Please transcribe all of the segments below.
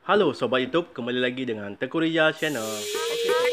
Halo Sobat YouTube, kembali lagi dengan Teuku Rizal Channel. Okey Sobat.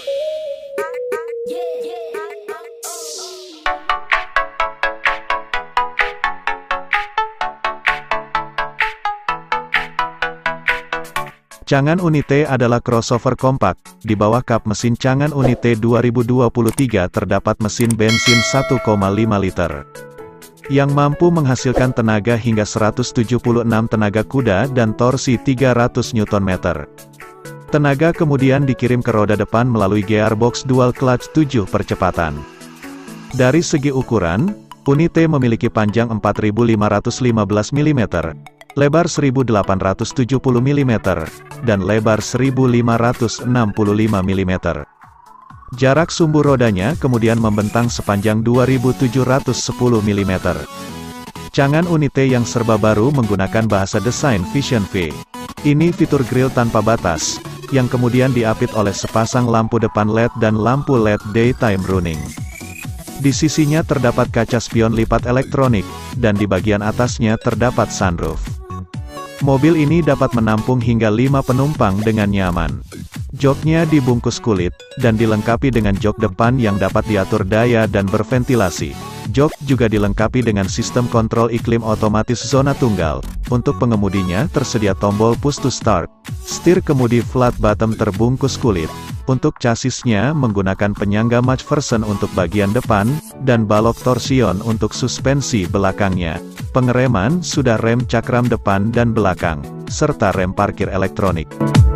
Changan Unite adalah crossover kompak. Di bawah kap mesin Changan Unite 2023 terdapat mesin bensin 1,5 liter yang mampu menghasilkan tenaga hingga 176 tenaga kuda dan torsi 300 Nm. Tenaga kemudian dikirim ke roda depan melalui gearbox dual clutch 7 percepatan. Dari segi ukuran, Unite memiliki panjang 4515 mm, lebar 1870 mm, dan lebar 1565 mm. Jarak sumbu rodanya kemudian membentang sepanjang 2710 mm. Changan Unite yang serba baru menggunakan bahasa desain Vision V. Ini fitur grill tanpa batas, yang kemudian diapit oleh sepasang lampu depan LED dan lampu LED daytime running. Di sisinya terdapat kaca spion lipat elektronik, dan di bagian atasnya terdapat sunroof. Mobil ini dapat menampung hingga 5 penumpang dengan nyaman. Joknya dibungkus kulit, dan dilengkapi dengan jok depan yang dapat diatur daya dan berventilasi. Jok juga dilengkapi dengan sistem kontrol iklim otomatis zona tunggal. Untuk pengemudinya tersedia tombol push to start. Setir kemudi flat bottom terbungkus kulit. Untuk chassisnya menggunakan penyangga McPherson untuk bagian depan, dan balok torsion untuk suspensi belakangnya. Pengereman sudah rem cakram depan dan belakang, serta rem parkir elektronik.